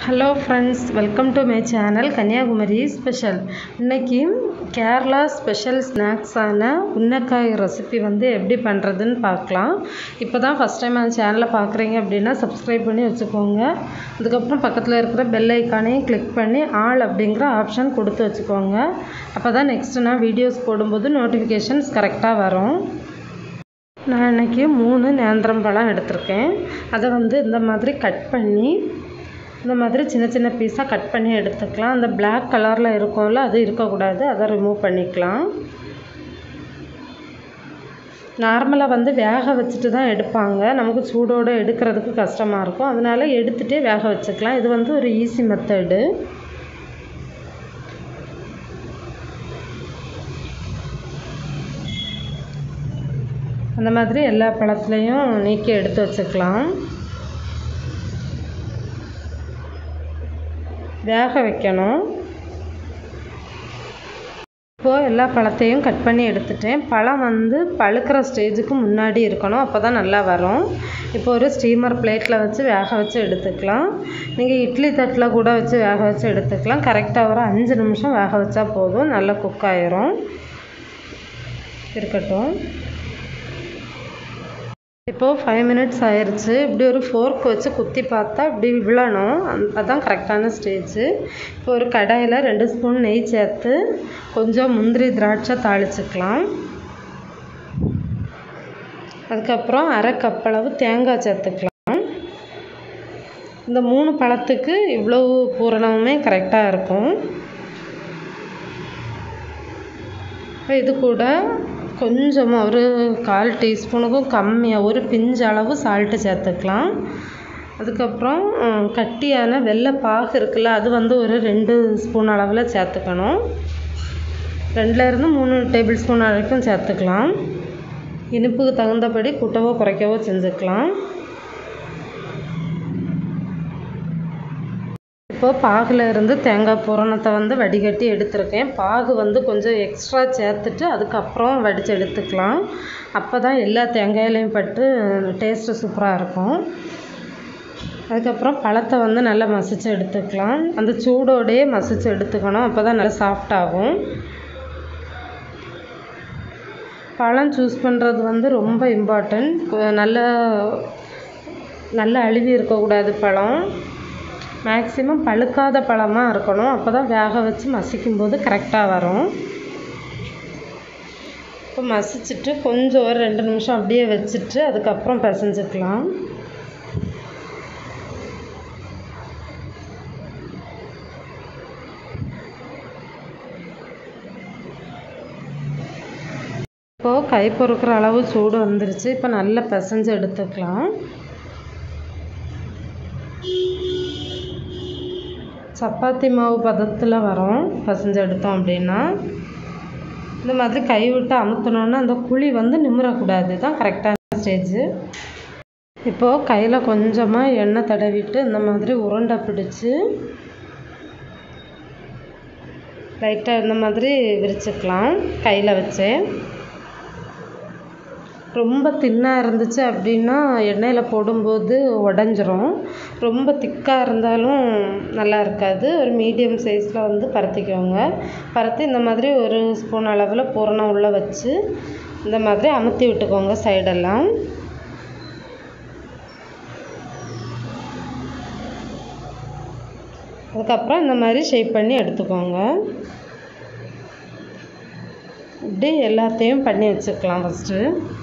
Hello friends, welcome to my channel Kanyakumari special. இன்றைக்கி Kerala special ஸ்நாக்ஸான உன்னக்காய் ரெசிபி எப்படி பண்ணுறதுன்னு பார்க்கலாம். இப்போ தான் ஃபஸ்ட் டைம் அந்த சேனலை பார்க்குறீங்க அப்படின்னா சப்ஸ்கிரைப் பண்ணி வச்சுக்கோங்க. அதுக்கப்புறம் பக்கத்தில் இருக்கிற பெல் ஐக்கானையும் கிளிக் பண்ணி ஆல் அப்படிங்கிற ஆப்ஷன் கொடுத்து வச்சுக்கோங்க. அப்போ தான் நெக்ஸ்ட்டு நான் வீடியோஸ் போடும்போது நோட்டிஃபிகேஷன்ஸ் கரெக்டாக வரும். நான் இன்றைக்கி 3 நேந்திரம் பழம் எடுத்திருக்கேன். அதை இந்த மாதிரி கட் பண்ணி இந்த மாதிரி சின்ன சின்ன பீஸாக கட் பண்ணி எடுத்துக்கலாம். அந்த பிளாக் கலரில் இருக்கும்ல, அது இருக்கக்கூடாது, அதை ரிமூவ் பண்ணிக்கலாம். நார்மலாக வேக வச்சுட்டு தான் எடுப்பாங்க. நமக்கு சூடோடு எடுக்கிறதுக்கு கஷ்டமாக இருக்கும். அதனால் எடுத்துகிட்டே வேக வச்சுக்கலாம். இது ஒரு ஈஸி மெத்தடு. அந்த மாதிரி எல்லா பழத்துலேயும் நீக்கி எடுத்து வச்சுக்கலாம். வேக வைக்கணும். இப்போது எல்லா பழத்தையும் கட் பண்ணி எடுத்துட்டேன். பழம் பழுக்கிற ஸ்டேஜுக்கு முன்னாடி இருக்கணும், அப்போ தான் நல்லா வரும். இப்போ ஒரு ஸ்டீமர் பிளேட்டில் வச்சு வேக வச்சு எடுத்துக்கலாம். நீங்கள் இட்லி தட்டில் கூட வச்சு வேக வச்சு எடுத்துக்கலாம். கரெக்டாக ஒரு 5 நிமிஷம் வேக வச்சா போதும், நல்லா குக் ஆயிரும். இருக்கட்டும். இப்போது 5 மினிட்ஸ் ஆயிடுச்சு. இப்படி ஒரு ஃபோர்க் வச்சு குத்தி பார்த்தா இப்படி விழணும், அதுதான் கரெக்டான ஸ்டேஜு. இப்போ ஒரு கடாயில் 2 ஸ்பூன் நெய் சேர்த்து கொஞ்சம் முந்திரி திராட்சை தாளிச்சுக்கலாம். அதுக்கப்புறம் 1/2 கப் அளவு தேங்காய் சேர்த்துக்கலாம். இந்த 3 பழத்துக்கு இவ்வளவு பூரணமுமே கரெக்டாக இருக்கும். இப்போ இது கூட கொஞ்சமாக ஒரு 1/4 டீஸ்பூனுக்கும் கம்மியாக ஒரு பிஞ்சு அளவு சால்ட்டு சேர்த்துக்கலாம். அதுக்கப்புறம் கட்டியான வெள்ளை பாகு இருக்குல்ல, அது ஒரு 2 ஸ்பூன் அளவில் சேர்த்துக்கணும். 2லேருந்து 3 டேபிள் ஸ்பூன் வரைக்கும் சேர்த்துக்கலாம். இனிப்புக்கு தகுந்தபடி கூட்டவோ குறைக்கவோ செஞ்சுக்கலாம். இப்போது பாகில் இருந்து தேங்காய் பூரணத்தை வடிகட்டி எடுத்துருக்கேன். பாகு கொஞ்சம் எக்ஸ்ட்ரா சேர்த்துட்டு அதுக்கப்புறம் வடித்து எடுத்துக்கலாம். அப்போ தான் எல்லா தேங்காயிலையும் பட்டு டேஸ்ட்டு சூப்பராக இருக்கும். அதுக்கப்புறம் பழத்தை நல்லா மசித்து எடுத்துக்கலாம். அந்த சூடோடையே மசித்து எடுத்துக்கணும், அப்போ தான் நல்லா சாஃப்டாகும். பழம் சூஸ் பண்ணுறது ரொம்ப இம்பார்ட்டன்ட். நல்ல அழுவி இருக்கக்கூடாது பழம். மேக்ஸிமம் பழுக்காத பழமாக இருக்கணும், அப்போ தான் வேக வச்சு மசிக்கும்போது கரெக்டாக வரும். இப்போ மசிச்சுட்டு கொஞ்சம் ஒரு 2 நிமிஷம் அப்படியே வச்சுட்டு அதுக்கப்புறம் பிசைஞ்சுக்கலாம். இப்போது கை பொறுக்கிற அளவு சூடு வந்துருச்சு. இப்போ நல்லா பிசைஞ்சு எடுத்துக்கலாம். சப்பாத்தி மாவு பதத்தில் வரும் பிசைஞ்சு எடுத்தோம் அப்படின்னா. இந்த மாதிரி கை விட்டு அமுத்தினோன்னா அந்த குழி நிமிரக்கூடாது, தான் கரெக்டான ஸ்டேஜு. இப்போது கையில் கொஞ்சமாக எண்ணெய் தடவிட்டு இந்த மாதிரி உருண்டை பிடிச்சி லைட்டாக இந்த மாதிரி விரிச்சுக்கலாம் கையில் வச்சு. ரொம்ப தின்னாக இருந்துச்சு அப்படின்னா எண்ணெயில் போடும்போது உடஞ்சிரும். ரொம்ப திக்காக இருந்தாலும் நல்லா இருக்காது. ஒரு மீடியம் சைஸில் பரத்திக்கோங்க. பரத்தி இந்த மாதிரி 1 ஸ்பூன் அளவில் பூரணம் உள்ளே வச்சு இந்த மாதிரி அமுத்தி விட்டுக்கோங்க சைடெல்லாம். அதுக்கப்புறம் இந்த மாதிரி ஷேப் பண்ணி எடுத்துக்கோங்க. இப்படி எல்லாத்தையும் பண்ணி வச்சுக்கலாம். ஃபஸ்ட்டு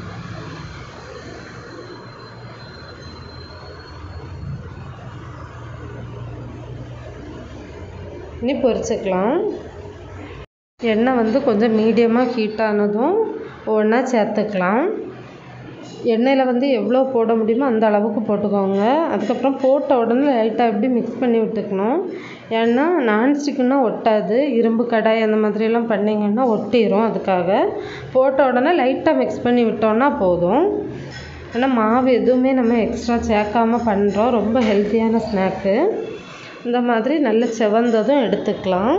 இனி பொரிச்சுக்கலாம். எண்ணெய் கொஞ்சம் மீடியமாக ஹீட் ஆனதும் ஒவ்வொன்றா சேர்த்துக்கலாம். எண்ணெயில் எவ்வளோ போட முடியுமோ அந்த அளவுக்கு போட்டுக்கோங்க. அதுக்கப்புறம் போட்ட உடனே லைட்டாக எப்படி மிக்ஸ் பண்ணி விட்டுக்கணும். ஏன்னா நான்ஸ்டிக்குன்னா ஒட்டாது, இரும்பு கடாய் அந்த மாதிரியெல்லாம் பண்ணிங்கன்னா ஒட்டிடும். அதுக்காக போட்ட உடனே லைட்டாக மிக்ஸ் பண்ணி விட்டோன்னா போதும். ஏன்னா மாவு எதுவுமே நம்ம எக்ஸ்ட்ரா சேர்க்காமல் பண்ணுறோம். ரொம்ப ஹெல்த்தியான ஸ்நாக்கு. இந்த மாதிரி நல்ல செவந்ததும் எடுத்துக்கலாம்.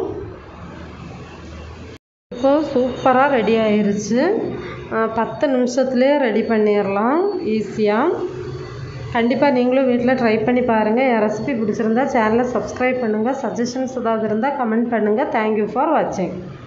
இப்போது சூப்பராக ரெடி ஆயிருச்சு. 10 நிமிஷத்துலேயே ரெடி பண்ணிடலாம் ஈஸியாக. கண்டிப்பாக நீங்களும் வீட்டில் ட்ரை பண்ணி பாருங்கள். என் ரெசிபி பிடிச்சிருந்தா சேனலை சப்ஸ்கிரைப் பண்ணுங்கள். சஜஷன்ஸ் ஏதாவது இருந்தால் கமெண்ட் பண்ணுங்கள். தேங்க்யூ ஃபார் வாட்சிங்.